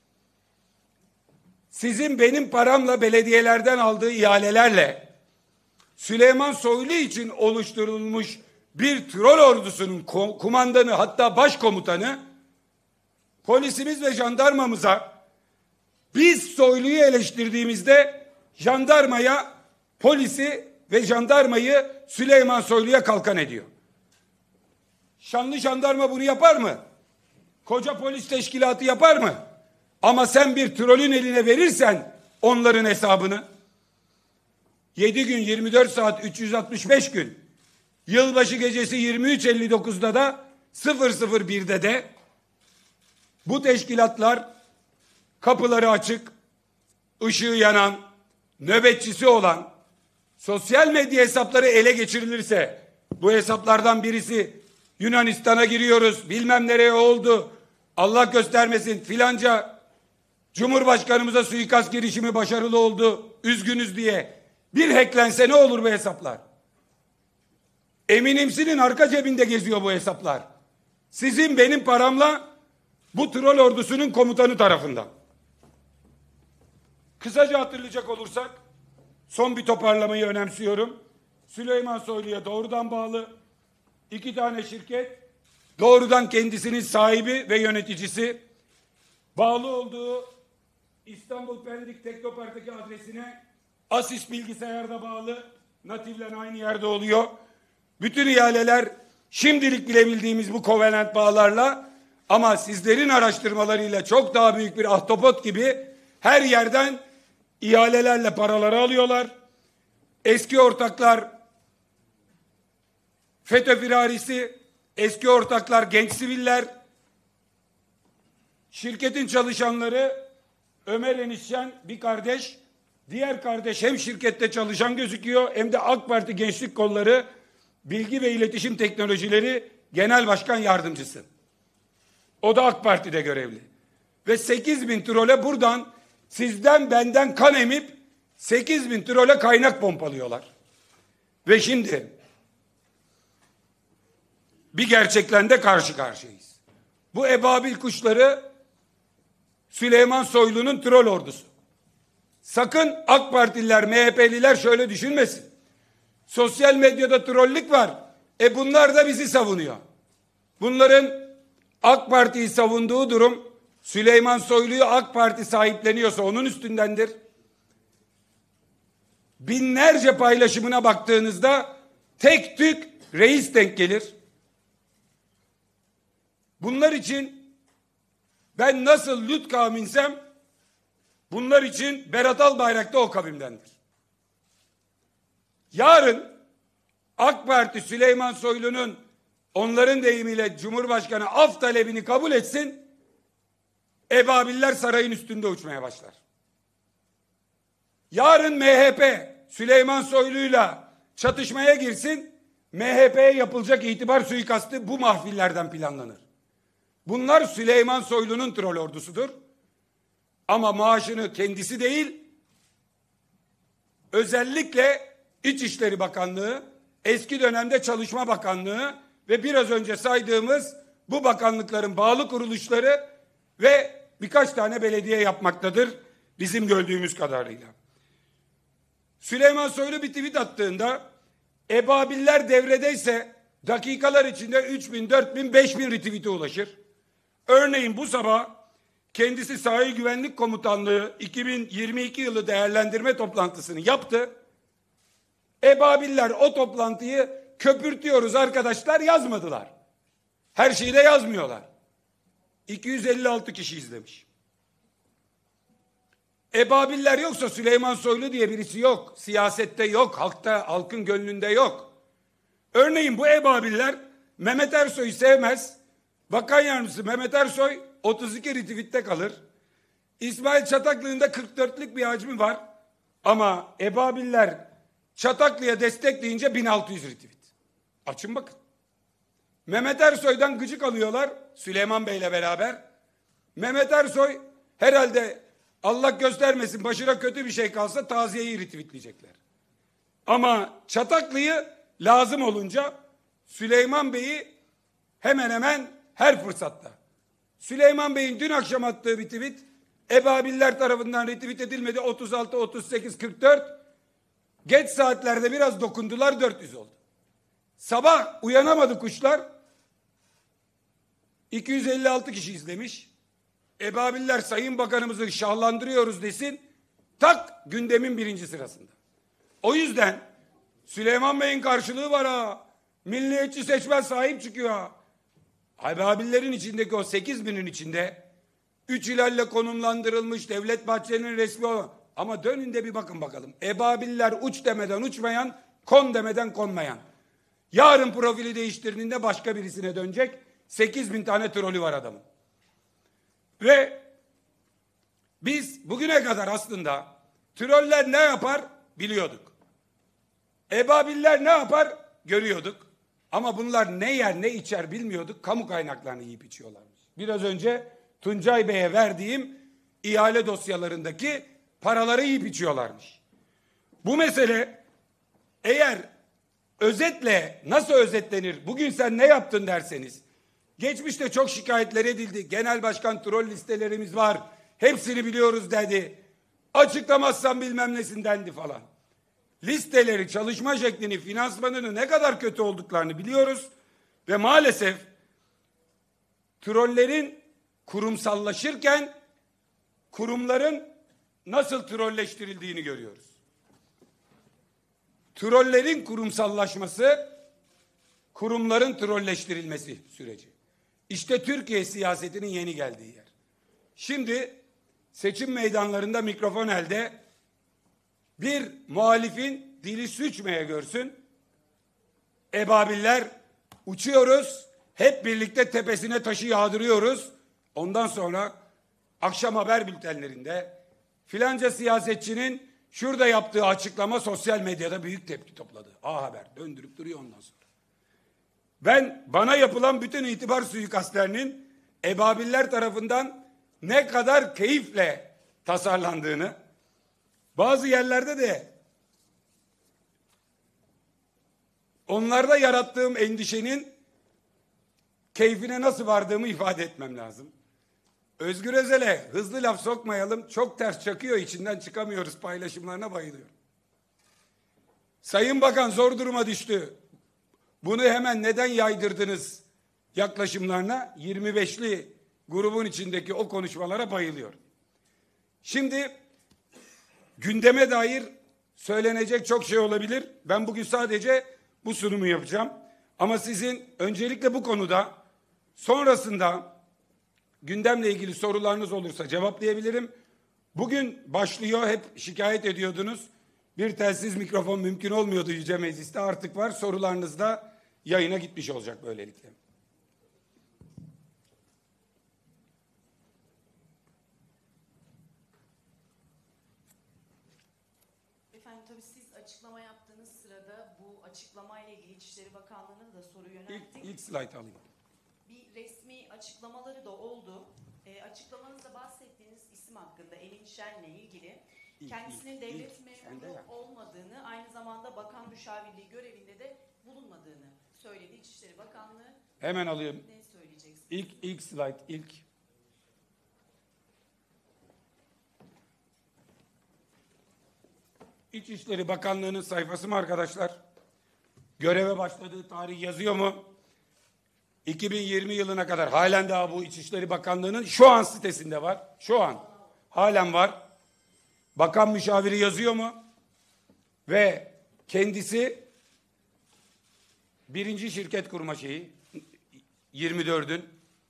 sizin benim paramla belediyelerden aldığı ihalelerle Süleyman Soylu için oluşturulmuş bir troll ordusunun kumandanı, hatta başkomutanı polisimiz ve jandarmamıza, biz Soylu'yu eleştirdiğimizde jandarmaya, polisi ve jandarmayı Süleyman Soylu'ya kalkan ediyor. Şanlı jandarma bunu yapar mı? Koca polis teşkilatı yapar mı? Ama sen bir trolün eline verirsen onların hesabını, yedi gün yirmi dört saat üç yüz altmış beş gün, yılbaşı gecesi yirmi üç elli dokuzda da sıfır sıfır birde de bu teşkilatlar kapıları açık, ışığı yanan, nöbetçisi olan, sosyal medya hesapları ele geçirilirse, bu hesaplardan birisi Yunanistan'a giriyoruz, bilmem nereye oldu, Allah göstermesin filanca Cumhurbaşkanımıza suikast girişimi başarılı oldu, üzgünüz diye bir hacklense ne olur bu hesaplar? Eminimsinin arka cebinde geziyor bu hesaplar. Sizin benim paramla bu troll ordusunun komutanı tarafından. Kısaca hatırlayacak olursak, son bir toparlamayı önemsiyorum. Süleyman Soylu'ya doğrudan bağlı iki tane şirket, doğrudan kendisinin sahibi ve yöneticisi, bağlı olduğu İstanbul Pendik Teknopark'taki adresine Asis bilgisayarda bağlı, Natif'le aynı yerde oluyor. Bütün ihaleler Şimdilik bilebildiğimiz bu kovalent bağlarla, ama sizlerin araştırmalarıyla çok daha büyük bir ahtapot gibi her yerden ihalelerle paraları alıyorlar. Eski ortaklar FETÖ firarisi, eski ortaklar genç siviller, şirketin çalışanları Ömer Enişen bir kardeş, diğer kardeş hem şirkette çalışan gözüküyor hem de AK Parti Gençlik Kolları Bilgi ve İletişim Teknolojileri Genel Başkan Yardımcısı. O da AK Parti'de görevli. Ve sekiz bin trole buradan sizden benden kan emip sekiz bin trole kaynak pompalıyorlar. Ve şimdi bir gerçekle de karşı karşıyayız. Bu ebabil kuşları Süleyman Soylu'nun troll ordusu. Sakın AK Partililer, M H P'liler şöyle düşünmesin. Sosyal medyada trollük var. E bunlar da bizi savunuyor. Bunların AK Parti'yi savunduğu durum, Süleyman Soylu'yu AK Parti sahipleniyorsa onun üstündendir. Binlerce paylaşımına baktığınızda tek tük reis denk gelir. Bunlar için ben nasıl Lut kavminsem, bunlar için Berat Albayrak da o kavimdendir. Yarın AK Parti Süleyman Soylu'nun, onların deyimiyle Cumhurbaşkanı af talebini kabul etsin, ebabiller sarayın üstünde uçmaya başlar. Yarın M H P Süleyman Soylu'yla çatışmaya girsin, M H P'ye yapılacak itibar suikastı bu mahfillerden planlanır. Bunlar Süleyman Soylu'nun troll ordusudur. Ama maaşını kendisi değil, özellikle İçişleri Bakanlığı, eski dönemde Çalışma Bakanlığı ve biraz önce saydığımız bu bakanlıkların bağlı kuruluşları ve birkaç tane belediye yapmaktadır bizim gördüğümüz kadarıyla. Süleyman Soylu bir tweet attığında ebabiller devredeyse dakikalar içinde üç bin, dört bin, beş bin retweet'e ulaşır. Örneğin bu sabah kendisi Sahil Güvenlik Komutanlığı iki bin yirmi iki yılı değerlendirme toplantısını yaptı. Ebabiller o toplantıyı köpürtüyoruz arkadaşlar yazmadılar. Her şeyi de yazmıyorlar. iki yüz elli altı kişi izlemiş. Ebabiller yoksa Süleyman Soylu diye birisi yok. Siyasette yok, halkta, halkın gönlünde yok. Örneğin bu ebabiller Mehmet Ersoy'u sevmez. Bakan Yardımcısı Mehmet Ersoy otuz iki retweette kalır. İsmail Çataklı'nın da kırk dörtlük bir hacmi var. Ama ebabiller Çataklı'ya destekleyince bin altı yüz retweet. Açın bakın. Mehmet Ersoy'dan gıcık alıyorlar Süleyman Bey'le beraber. Mehmet Ersoy herhalde Allah göstermesin başına kötü bir şey kalsa taziyeyi retweetleyecekler. Ama Çataklı'yı lazım olunca Süleyman Bey'i hemen hemen her fırsatta. Süleyman Bey'in dün akşam attığı bir tweet ebabiller tarafından retweet edilmedi. otuz altı, otuz sekiz, kırk dört. Geç saatlerde biraz dokundular, dört yüz oldu. Sabah uyanamadı kuşlar. iki yüz elli altı kişi izlemiş. Ebabiller Sayın Bakanımızı şahlandırıyoruz desin. Tak gündemin birinci sırasında. O yüzden Süleyman Bey'in karşılığı var ha. Milliyetçi seçmen sahip çıkıyor ha. Ebabillerin içindeki o sekiz binin içinde üç hilalle konumlandırılmış Devlet Bahçeli'nin resmi olan, ama dönün de bir bakın bakalım. Ebabiller uç demeden uçmayan, kon demeden konmayan. Yarın profili değiştirdiğinde başka birisine dönecek. sekiz bin tane trolü var adamın. Ve biz bugüne kadar aslında troller ne yapar biliyorduk. Ebabiller ne yapar görüyorduk. Ama bunlar ne yer ne içer bilmiyorduk. Kamu kaynaklarını yiyip içiyorlarmış. Biraz önce Tuncay Bey'e verdiğim ihale dosyalarındaki paraları yiyip içiyorlarmış. Bu mesele eğer özetle nasıl özetlenir? Bugün sen ne yaptın derseniz, geçmişte çok şikayetler edildi. Genel başkan troll listelerimiz var. Hepsini biliyoruz dedi. Açıklamazsan bilmem nesindendi falan. Listeleri, çalışma şeklini, finansmanını ne kadar kötü olduklarını biliyoruz. Ve maalesef trollerin kurumsallaşırken kurumların nasıl trolleştirildiğini görüyoruz. Trollerin kurumsallaşması kurumların trolleştirilmesi süreci. İşte Türkiye siyasetinin yeni geldiği yer. Şimdi seçim meydanlarında mikrofon elde bir muhalifin dili sürçmeye görsün. Ebabiller uçuyoruz. Hep birlikte tepesine taşı yağdırıyoruz. Ondan sonra akşam haber bültenlerinde filanca siyasetçinin şurada yaptığı açıklama sosyal medyada büyük tepki topladı. A Haber döndürüp duruyor ondan sonra. Ben bana yapılan bütün itibar suikastlerinin ebabiller tarafından ne kadar keyifle tasarlandığını, bazı yerlerde de onlarda yarattığım endişenin keyfine nasıl vardığımı ifade etmem lazım. Özgür Özel'e hızlı laf sokmayalım, çok ters çakıyor, içinden çıkamıyoruz paylaşımlarına bayılıyorum. Sayın Bakan zor duruma düştü. Bunu hemen neden yaydırdınız yaklaşımlarına? yirmi beşli grubun içindeki o konuşmalara bayılıyorum. Şimdi gündeme dair söylenecek çok şey olabilir. Ben bugün sadece bu sunumu yapacağım. Ama sizin öncelikle bu konuda sonrasında gündemle ilgili sorularınız olursa cevaplayabilirim. Bugün başlıyor, hep şikayet ediyordunuz. Bir telsiz mikrofon mümkün olmuyordu Yüce Meclis'te, artık var. Sorularınız da yayına gitmiş olacak böylelikle. Efendim tabii siz açıklama yaptığınız sırada bu açıklamayla ilgili İçişleri Bakanlığı'na da soru yönelttik. İlk, ilk slide alayım. Bir resmi açıklamaları da oldu. E, açıklamanızda bahsettiğiniz isim hakkında Emin Şen'le ilgili İlk, kendisinin ilk, devlet ilk, memuru olmadığını, aynı zamanda bakan müşavirliği görevinde de bulunmadığını söyledi İçişleri Bakanlığı. Hemen alayım. Ne söyleyeceksiniz? İlk, ilk slide, ilk. İçişleri Bakanlığı'nın sayfası mı arkadaşlar? Göreve başladığı tarih yazıyor mu? iki bin yirmi yılına kadar halen daha bu İçişleri Bakanlığı'nın şu an sitesinde var. Şu an halen var. Bakan müşaviri yazıyor mu? Ve kendisi birinci şirket kurma şeyi yirmi dördün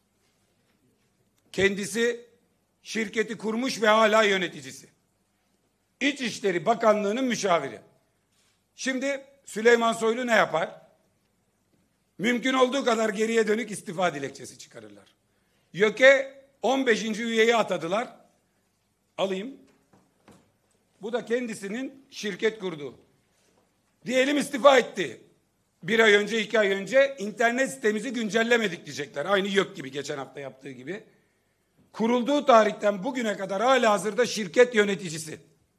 kendisi şirketi kurmuş ve hala yöneticisi. İçişleri Bakanlığı'nın müşaviri. Şimdi Süleyman Soylu ne yapar? Mümkün olduğu kadar geriye dönük istifa dilekçesi çıkarırlar. YÖK'e on beşinci üyeyi atadılar. Alayım. Bu da kendisinin şirket kurduğu. Diyelim istifa etti. Bir ay önce, iki ay önce internet sitemizi güncellemedik diyecekler. Aynı YÖK gibi, geçen hafta yaptığı gibi. Kurulduğu tarihten bugüne kadar halihazırda şirket yöneticisi.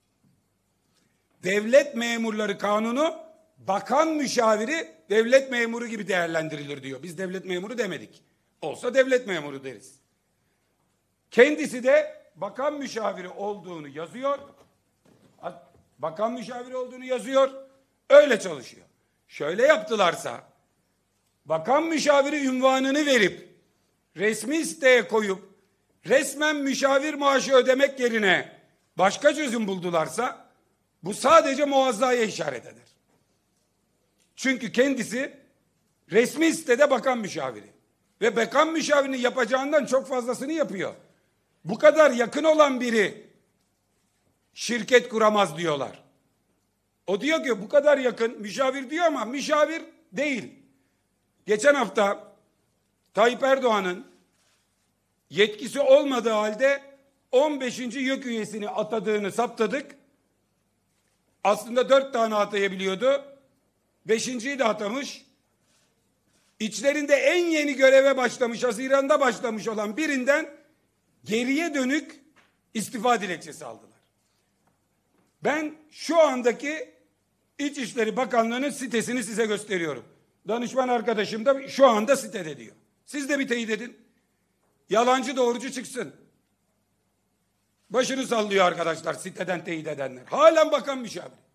Devlet Memurları Kanunu bakan müşaviri devlet memuru gibi değerlendirilir diyor. Biz devlet memuru demedik. Olsa devlet memuru deriz. Kendisi de bakan müşaviri olduğunu yazıyor. Bakan müşaviri olduğunu yazıyor. Öyle çalışıyor. Şöyle yaptılarsa bakan müşaviri unvanını verip resmi siteye koyup resmen müşavir maaşı ödemek yerine başka çözüm buldularsa bu sadece muazzaya işaret eder. Çünkü kendisi resmi sitede bakan müşaviri. Ve bakan müşavirinin yapacağından çok fazlasını yapıyor. Bu kadar yakın olan biri şirket kuramaz diyorlar. O diyor ki bu kadar yakın müşavir diyor ama müşavir değil. Geçen hafta Tayyip Erdoğan'ın yetkisi olmadığı halde on beşinci YÖK üyesini atadığını saptadık. Aslında dört tane atayabiliyordu. Beşinciyi de atamış. İçlerinde en yeni göreve başlamış, Haziran'da başlamış olan birinden geriye dönük istifa dilekçesi aldılar. Ben şu andaki İçişleri Bakanlığı'nın sitesini size gösteriyorum. Danışman arkadaşım da şu anda sitede diyor. Siz de bir teyit edin. Yalancı doğrucu çıksın. Başını sallıyor arkadaşlar siteden teyit edenler. Halen bakan müşavir.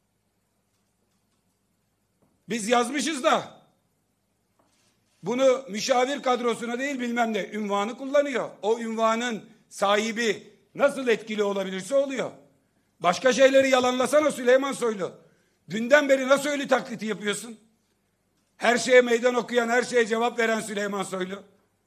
Biz yazmışız da bunu müşavir kadrosuna değil bilmem ne ünvanı kullanıyor. O ünvanın sahibi nasıl etkili olabilirse oluyor. Başka şeyleri yalanlasana Süleyman Soylu. Dünden beri nasıl öyle taklidi yapıyorsun? Her şeye meydan okuyan, her şeye cevap veren Süleyman Soylu.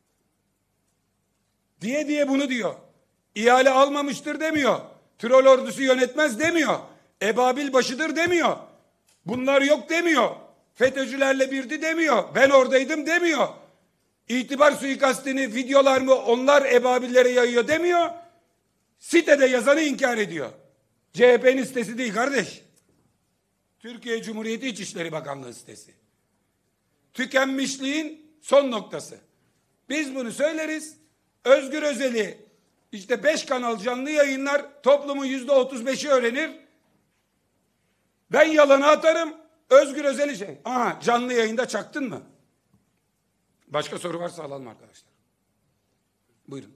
Diye diye bunu diyor. İhale almamıştır demiyor. Troll ordusu yönetmez demiyor. Ebabil başıdır demiyor. Bunlar yok demiyor. FETÖ'cülerle birdi demiyor. Ben oradaydım demiyor. İtibar suikastini, videolar mı onlar ebabillere yayıyor demiyor. Sitede yazanı inkar ediyor. C H P'nin sitesi değil kardeş. Türkiye Cumhuriyeti İçişleri Bakanlığı sitesi. Tükenmişliğin son noktası. Biz bunu söyleriz. Özgür Özel'i işte beş kanal canlı yayınlar, toplumun yüzde otuz beşi öğrenir. Ben yalanı atarım. Özgür Özel'i şey. Aha, canlı yayında çaktın mı? Başka soru varsa alalım arkadaşlar. Buyurun.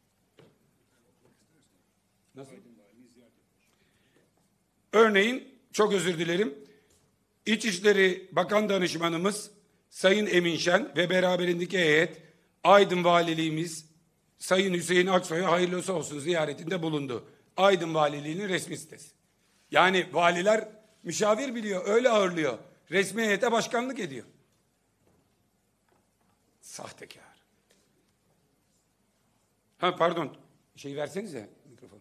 Nasıl? Örneğin çok özür dilerim. İçişleri Bakan Danışmanımız Sayın Emin Şen ve beraberindeki heyet Aydın Valiliğimiz Sayın Hüseyin Aksoy'a hayırlısı olsun ziyaretinde bulundu. Aydın Valiliği'nin resmi sitesi. Yani valiler müşavir biliyor, öyle ağırlıyor. Resmi heyete başkanlık ediyor. Sahtekar. Ha pardon, şey versenize mikrofonu.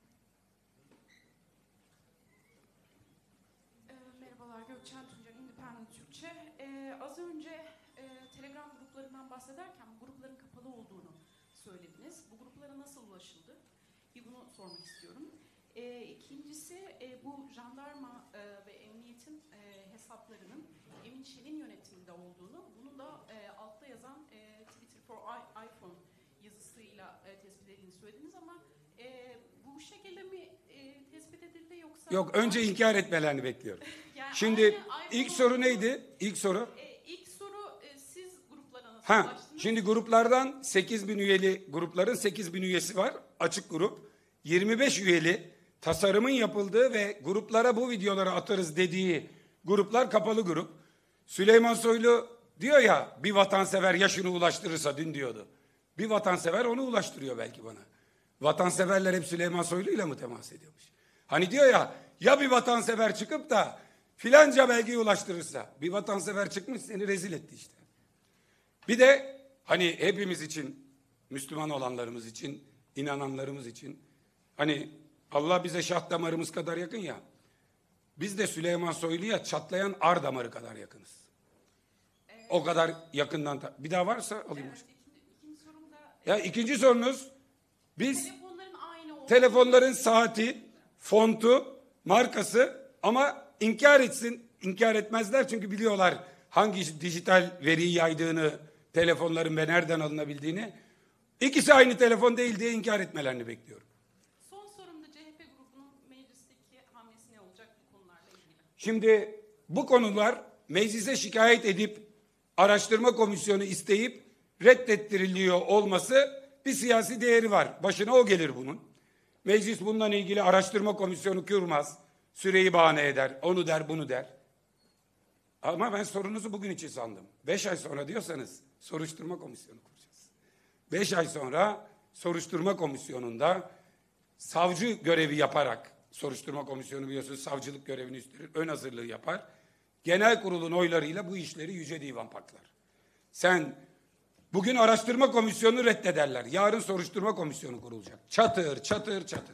E, merhabalar, Gökçen Tuncer, Independent Türkçe. E, az önce e, Telegram gruplarından bahsederken bu grupların kapalı olduğunu söylediniz. Bu gruplara nasıl ulaşıldı? Bir bunu sormak istiyorum. E, ikincisi e, bu jandarma e, ve emniyetin e, hesaplarının Emin Şen'in yönetiminde olduğunu, bunu da e, altta yazan e, Twitter for I- iPhone yazısıyla e, tespit edildiğini söylediniz ama e, bu şekilde mi e, tespit edildi yoksa... Yok, önce inkar etmelerini bekliyorum. Yani Şimdi aynı ilk iPhone soru olduğunu- neydi? İlk soru. E, ilk soru e, siz gruplara nasıl Ha, ulaştınız? şimdi gruplardan sekiz bin üyeli grupların sekiz bin üyesi var. Açık grup. yirmi beş üyeli tasarımın yapıldığı ve gruplara bu videoları atarız dediği gruplar kapalı grup. Süleyman Soylu diyor ya, bir vatansever ya şunu ulaştırırsa, dün diyordu. Bir vatansever onu ulaştırıyor belki bana. Vatanseverler hep Süleyman Soylu'yla mı temas ediyormuş? Hani diyor ya, ya bir vatansever çıkıp da filanca belgeyi ulaştırırsa. Bir vatansever çıkmış, seni rezil etti işte. Bir de hani hepimiz için, Müslüman olanlarımız için, inananlarımız için, hani Allah bize şah damarımız kadar yakın ya, biz de Süleyman Soylu'ya çatlayan ar damarı kadar yakınız. Evet. O kadar yakından. ta- Bir daha varsa alayım. Evet, ikinci, ikinci sorum da Ya ikinci sorunuz, biz telefonların aynı olduğunu... telefonların saati, fontu, markası, ama inkar etsin, inkar etmezler çünkü biliyorlar hangi dijital veriyi yaydığını, telefonların ve nereden alınabildiğini. İkisi aynı telefon değil diye inkar etmelerini bekliyorum. Son sorum da C H P grubunun meclisteki hamlesi ne olacak bu konularla ilgili? Şimdi bu konular meclise şikayet edip araştırma komisyonu isteyip reddettiriliyor olması bir siyasi değeri var. Başına o gelir bunun. Meclis bundan ilgili araştırma komisyonu kurmaz. Süreyi bahane eder. Onu der, bunu der. Ama ben sorunuzu bugün için sandım. Beş ay sonra diyorsanız soruşturma komisyonu kuracağız. Beş ay sonra soruşturma komisyonunda savcı görevi yaparak, soruşturma komisyonu biliyorsunuz savcılık görevini üstlenir, ön hazırlığı yapar. Genel kurulun oylarıyla bu işleri Yüce Divan paklar. Sen bugün araştırma komisyonunu reddederler. Yarın soruşturma komisyonu kurulacak. Çatır, çatır, çatır.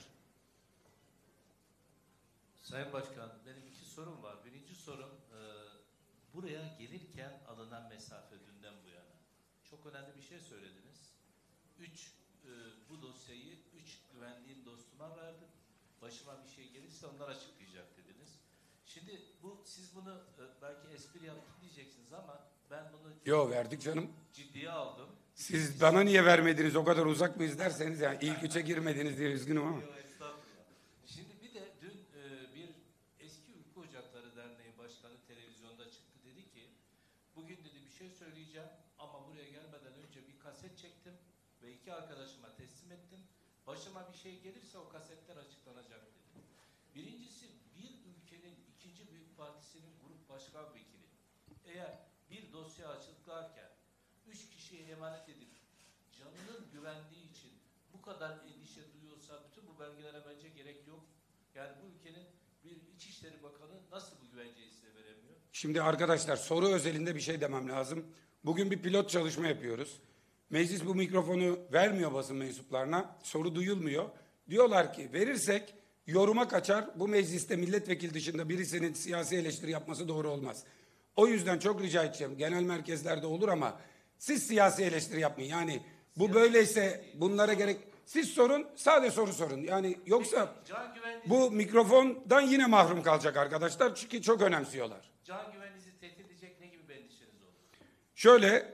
Sayın Başkan, benim iki sorum var. Birinci sorum, e, buraya gelirken alınan mesafe dünden bu yana. Çok önemli bir şey söylediniz. Üç, e, bu dosyayı üç güvenliğin dostuma verdim. Başıma bir şey gelirse onlar açıklayacak dediniz. Şimdi bu, siz bunu e, belki espri yaptım diyeceksiniz ama ben bunu Yo, verdik canım. ciddiye aldım. Siz bana niye vermediniz, o kadar uzak mıyız derseniz, yani ilk üçe girmediniz diye üzgünüm ama. Yok, estağfurullah. Şimdi bir de dün e, bir eski Ülke Ocakları Derneği Başkanı televizyonda çıktı, dedi ki bugün dedi bir şey söyleyeceğim ama buraya gelmeden önce bir kaset çektim ve iki arkadaşıma teslim ettim. Başıma bir şey gelirse o kasetler açıklanacak dedi. Birincisi, bir ülkenin ikinci büyük partisinin grup başkan vekili eğer bir dosya açıklarken üç kişiye emanet edip canının güvenliği için bu kadar endişe duyuyorsa bütün bu belgelere bence gerek yok. Yani bu ülkenin bir İçişleri Bakanı nasıl bu güvenceyi size veremiyor? Şimdi arkadaşlar soru özelinde bir şey demem lazım. Bugün bir pilot çalışma yapıyoruz. Meclis bu mikrofonu vermiyor basın mensuplarına. Soru duyulmuyor. Diyorlar ki verirsek yoruma kaçar. Bu mecliste milletvekili dışında birisinin siyasi eleştiri yapması doğru olmaz. O yüzden çok rica edeceğim. Genel merkezlerde olur ama siz siyasi eleştiri yapmayın. Yani bu böyleyse bunlara gerek... Siz sorun, sadece soru sorun. Yani yoksa Can güvenliği, bu mikrofondan yine mahrum kalacak arkadaşlar. Çünkü çok önemsiyorlar. can güvenliğinizi tehdit edecek ne gibi bir endişeniz olur? Şöyle,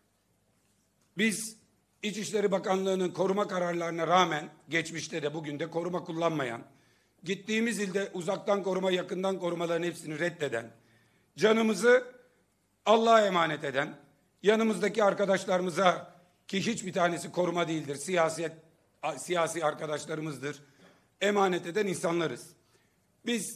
biz İçişleri Bakanlığı'nın koruma kararlarına rağmen geçmişte de bugün de koruma kullanmayan, gittiğimiz ilde uzaktan koruma, yakından korumaların hepsini reddeden, canımızı Allah'a emanet eden, yanımızdaki arkadaşlarımıza ki hiçbir tanesi koruma değildir, siyaset, siyasi arkadaşlarımızdır, emanet eden insanlarız. Biz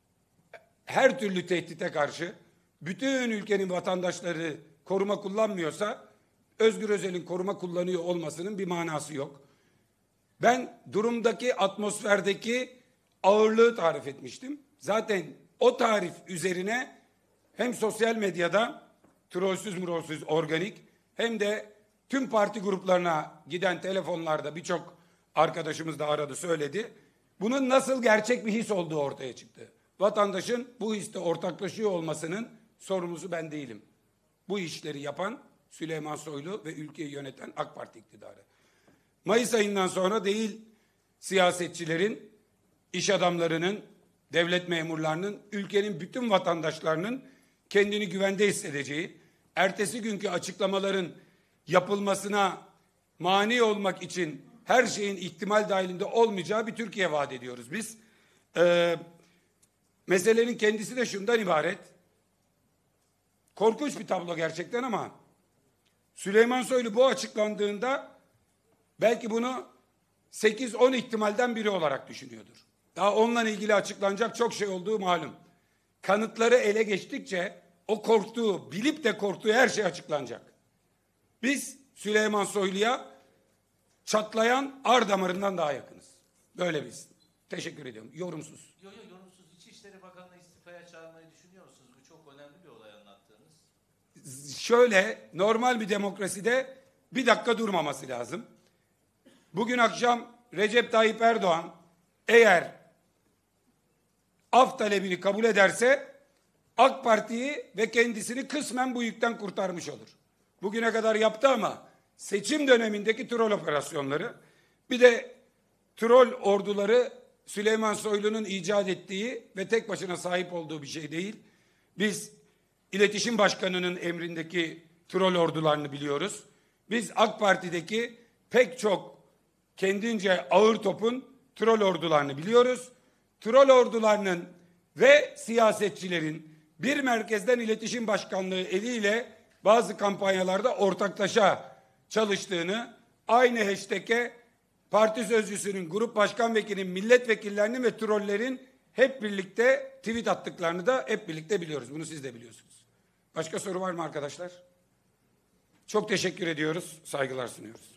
her türlü tehdite karşı bütün ülkenin vatandaşları koruma kullanmıyorsa Özgür Özel'in koruma kullanıyor olmasının bir manası yok. Ben durumdaki atmosferdeki ağırlığı tarif etmiştim. Zaten o tarif üzerine hem sosyal medyada trollsüz murolsüz organik hem de tüm parti gruplarına giden telefonlarda birçok arkadaşımız da aradı söyledi. Bunun nasıl gerçek bir his olduğu ortaya çıktı. Vatandaşın bu histe ortaklaşıyor olmasının sorumlusu ben değilim. Bu işleri yapan Süleyman Soylu ve ülkeyi yöneten AK Parti iktidarı. Mayıs ayından sonra değil siyasetçilerin, iş adamlarının, devlet memurlarının, ülkenin bütün vatandaşlarının kendini güvende hissedeceği, ertesi günkü açıklamaların yapılmasına mani olmak için her şeyin ihtimal dahilinde olmayacağı bir Türkiye vaat ediyoruz biz. Ee, meselenin kendisi de şundan ibaret. Korkunç bir tablo gerçekten ama Süleyman Soylu bu açıklandığında belki bunu sekiz on ihtimalden biri olarak düşünüyordur. Daha onunla ilgili açıklanacak çok şey olduğu malum. Kanıtları ele geçtikçe o korktuğu, bilip de korktuğu her şey açıklanacak. Biz Süleyman Soylu'ya çatlayan ar damarından daha yakınız. Böyle biz. Teşekkür ediyorum. Yorumsuz. Yok yok yorumsuz. İçişleri Bakanı'nı istifaya çağırmayı düşünüyor musunuz? Bu çok önemli bir olay anlattığınız. Şöyle normal bir demokraside bir dakika durmaması lazım. Bugün akşam Recep Tayyip Erdoğan eğer af talebini kabul ederse AK Parti'yi ve kendisini kısmen bu yükten kurtarmış olur. Bugüne kadar yaptı ama seçim dönemindeki troll operasyonları bir de troll orduları Süleyman Soylu'nun icat ettiği ve tek başına sahip olduğu bir şey değil. Biz İletişim Başkanı'nın emrindeki troll ordularını biliyoruz. Biz AK Parti'deki pek çok kendince ağır topun troll ordularını biliyoruz. Troll ordularının ve siyasetçilerin bir merkezden iletişim başkanlığı eliyle bazı kampanyalarda ortaklaşa çalıştığını, aynı hashtag'e parti sözcüsünün, grup başkan vekilinin, milletvekillerinin ve trollerin hep birlikte tweet attıklarını da hep birlikte biliyoruz. Bunu siz de biliyorsunuz. Başka soru var mı arkadaşlar? Çok teşekkür ediyoruz. Saygılar sunuyoruz.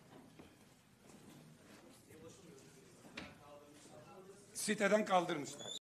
Siteden kaldırmışlar.